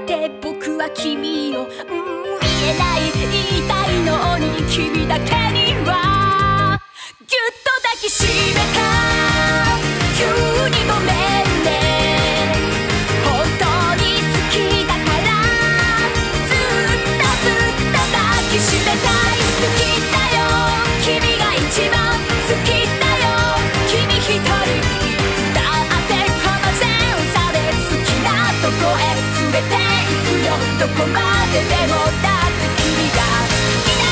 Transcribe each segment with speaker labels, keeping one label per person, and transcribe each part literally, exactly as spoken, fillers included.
Speaker 1: って僕は君を、うん、言えない言いたいのに君だけにはぎゅっと抱きしめた。急にごめんね、本当に好きだからずっとずっと抱きしめたい。好きだよ君が一番好きだよ君一人、いつだってこの前さで好きなとこへ連れて行くよ。どこまででもだって君が好きだ。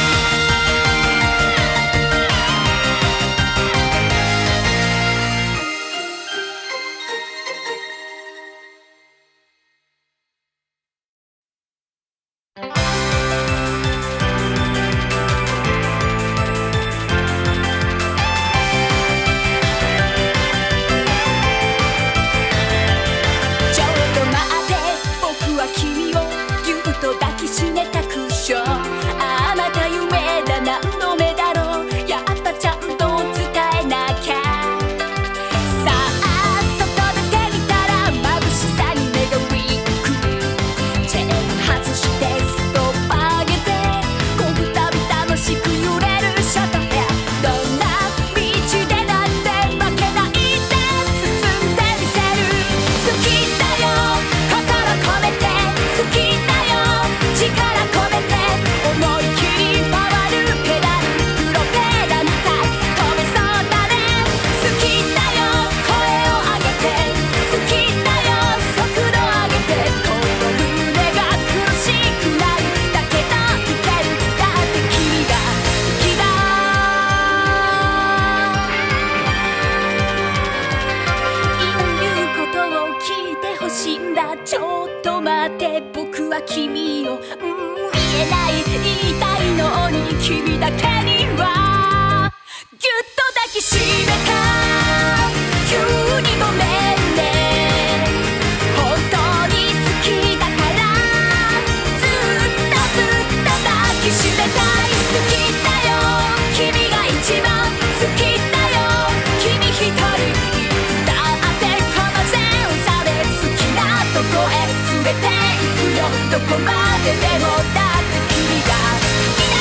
Speaker 1: ちょっと待って僕は君を、うん、言えない言いたいのに君だけにはぎゅっと抱きしめた。急にごめんね、本当に好きだからずっとずっと抱きしめたい。好きだよ君が一番好きだよ君一人、いつだってこの前さで好きなどこへ連れて行くよ。どこまででもだって君が好きだ。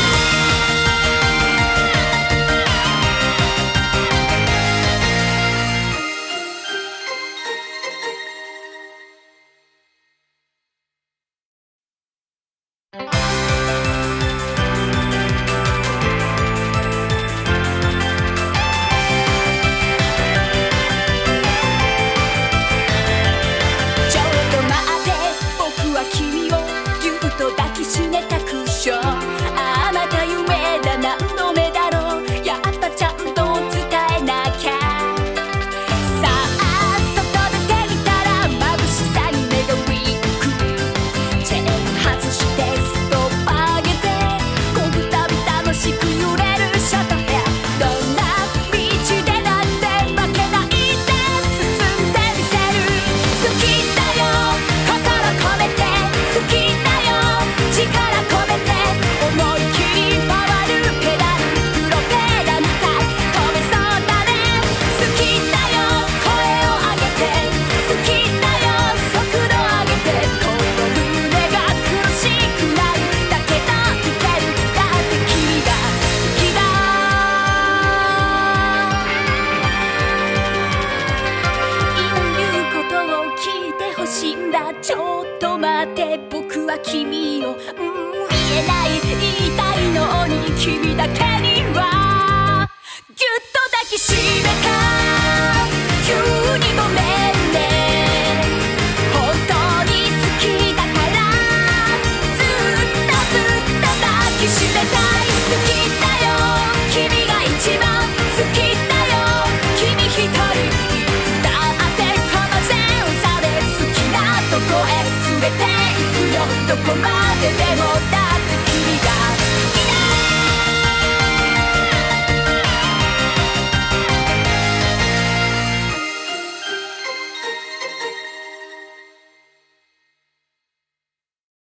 Speaker 1: ちょっと待って僕は君を、うん、言えない言いたいのに君だけにはぎゅっと抱きしめた。